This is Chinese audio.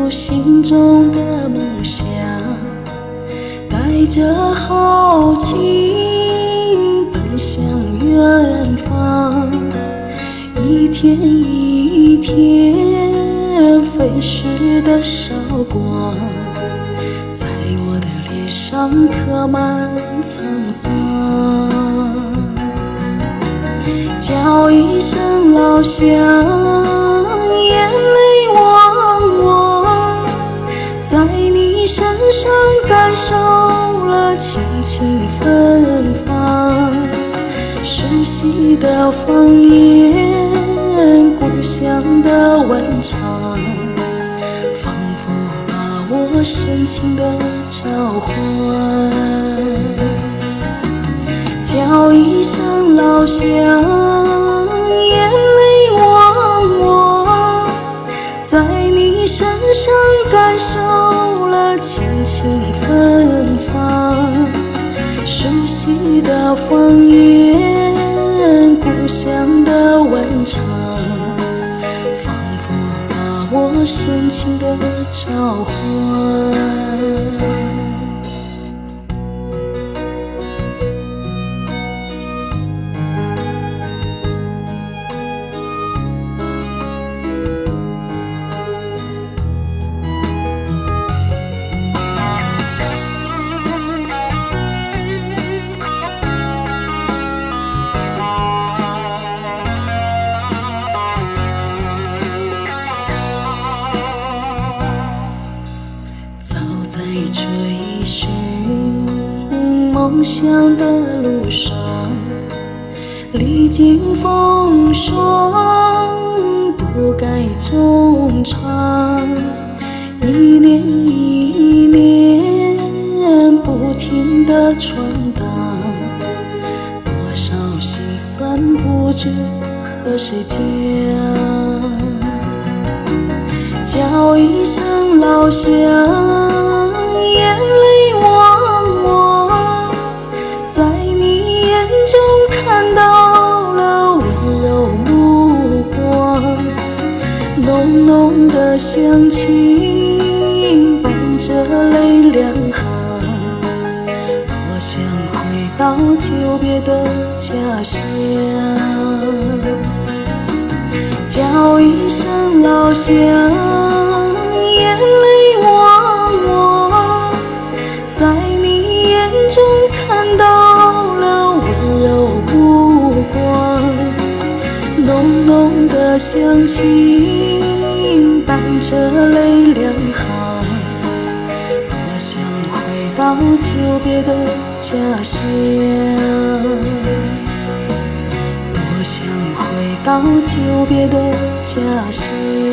入心中的梦想，带着豪情奔向远方。一天一天飞逝的韶光，在我的脸上刻满沧桑。叫一声老乡，眼泪汪汪，在你身上感受了轻轻芬芳。熟悉的方言，故乡的温肠，仿佛把我深情的召唤。叫一声老乡，眼泪汪汪，在你身上感受了轻轻芬芳。熟悉的方言，故乡的温肠，仿佛把我深情的召唤。走在追寻梦想的路上，历经风霜，不该衷肠。一年一年不停地闯荡，多少心酸不知和谁讲。叫一声老乡，眼泪汪汪，在你眼中看到了温柔目光。浓浓的乡情伴着泪两行，多想回到久别的家乡。叫一声老乡，眼泪汪汪，在你眼中看到了温柔目光。浓浓的乡情伴着泪两行，多想回到久别的家乡。多想回到久别的家乡。